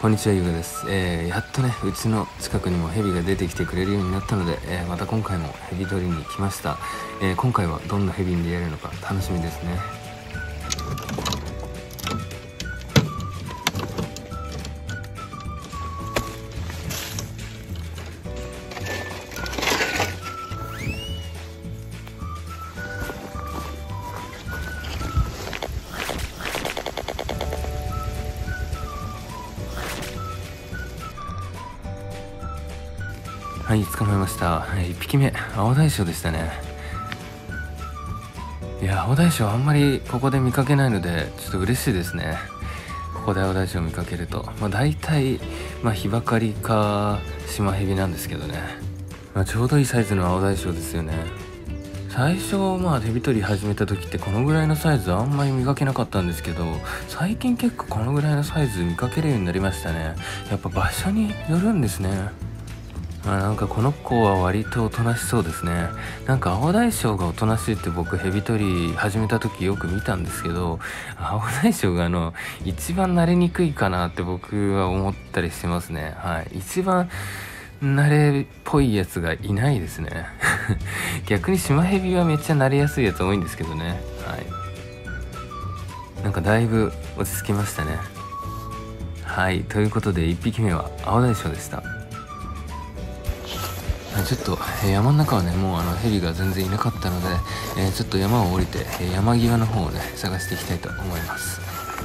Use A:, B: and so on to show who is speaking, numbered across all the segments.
A: こんにちは、ゆうがです。やっとね、うちの近くにもヘビが出てきてくれるようになったので、また今回もヘビ取りに来ました。今回はどんなヘビに出会えるのか楽しみですね。はい、捕まえました。1匹目、アオダイショウでしたね。いや、アオダイショウあんまりここで見かけないので、ちょっと嬉しいですね。ここでアオダイショウを見かけると。大体、ヒバカリかシマヘビなんですけどね。ちょうどいいサイズのアオダイショウですよね。最初、ヘビ取り始めた時ってこのぐらいのサイズあんまり見かけなかったんですけど、最近結構このぐらいのサイズ見かけるようになりましたね。やっぱ場所によるんですね。なんかこの子は割とおとなしそうですね。なんかアオダイショウがおとなしいって僕ヘビ取り始めた時よく見たんですけど、アオダイショウが一番慣れにくいかなって僕は思ったりしてますね。はい。一番慣れっぽいやつがいないですね。逆にシマヘビはめっちゃ慣れやすいやつ多いんですけどね。はい。なんかだいぶ落ち着きましたね。はい。ということで1匹目はアオダイショウでした。ちょっと山の中はね、もうヘビが全然いなかったので、ちょっと山を降りて山際の方をね探していきたいと思います。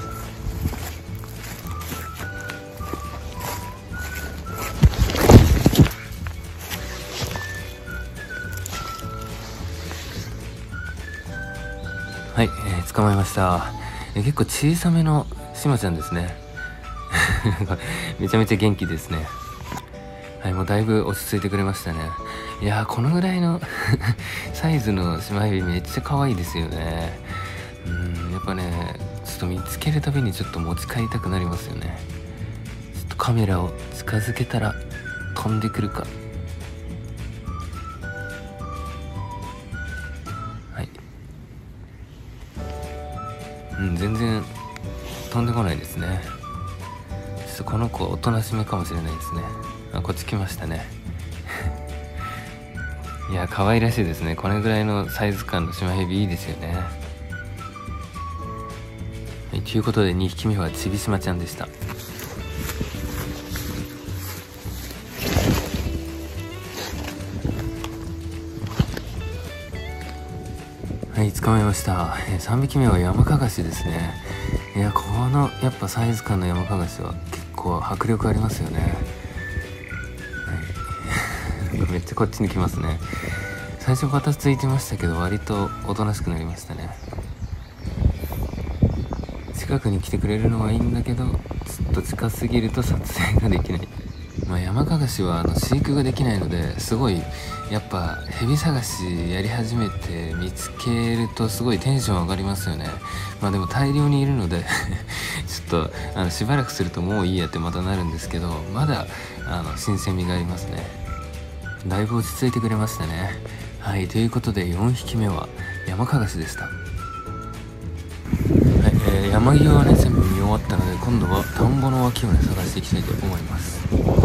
A: はい、捕まえました。結構小さめのシマちゃんですね。めちゃめちゃ元気ですね。はい、もうだいぶ落ち着いてくれましたね。いやー、このぐらいのサイズのシマヘビめっちゃ可愛いですよね。やっぱね、ちょっと見つけるたびにちょっと持ち帰りたくなりますよね。ちょっとカメラを近づけたら飛んでくるか。はい。全然飛んでこないですね。ちょっとこの子おとなしめかもしれないですね。こっち来ましたね。いや、可愛らしいですね。これぐらいのサイズ感のシマヘビいいですよね。はい、ということで2匹目はチビシマちゃんでした。はい、捕まえました。3匹目はヤマカガシですね。いや、このやっぱサイズ感のヤマカガシは結構迫力ありますよね。めっちゃこっちに来ますね。最初バタついてましたけど割とおとなしくなりましたね。近くに来てくれるのはいいんだけど、ちょっと近すぎると撮影ができない。ヤマカガシは飼育ができないのですごいやっぱヘビ探しやり始めて見つけるとすごいテンション上がりますよね。でも大量にいるのでちょっとしばらくするともういいやってまたなるんですけど、まだ新鮮味がありますね。だいぶ落ち着いてくれましたね。はい、ということで4匹目はヤマカガシでした。はい、山際はね全部見終わったので、今度は田んぼの脇をね探していきたいと思います。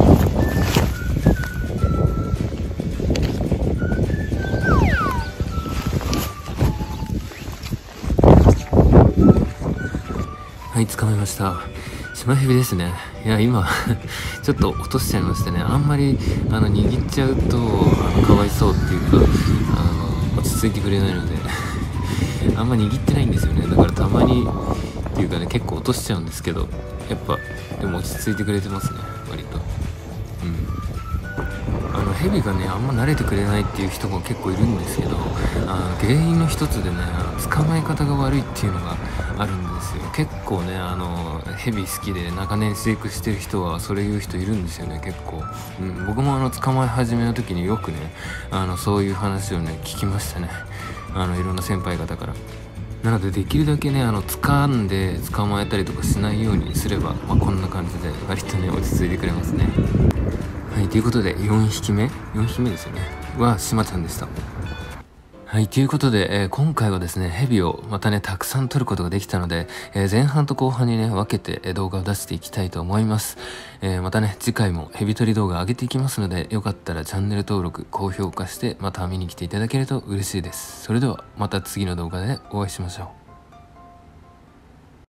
A: はい、捕まえました。シマヘビですね。いや、今ちょっと落としちゃいましたね。あんまり握っちゃうとかわいそうっていうか落ち着いてくれないのであんま握ってないんですよね。だからたまにっていうかね、結構落としちゃうんですけど、やっぱでも落ち着いてくれてますね、割と。ヘビがねあんま慣れてくれないっていう人も結構いるんですけど、原因の一つでね捕まえ方が悪いっていうのがあるんですよ。結構ねヘビ好きで長年飼育してる人はそれ言う人いるんですよね、結構。僕も捕まえ始めの時によくねそういう話をね聞きましたね。いろんな先輩方から。なのでできるだけね掴んで捕まえたりとかしないようにすれば、こんな感じで割とね落ち着いてくれますね。はい、ということで4匹目ですよねはシマちゃんでした。ははい、ということで、今回はですね、ヘビをまたね、たくさん撮ることができたので、前半と後半にね、分けて動画を出していきたいと思います。またね、次回もヘビ撮り動画上げていきますので、よかったらチャンネル登録、高評価して、また見に来ていただけると嬉しいです。それでは、また次の動画でお会いしましょう。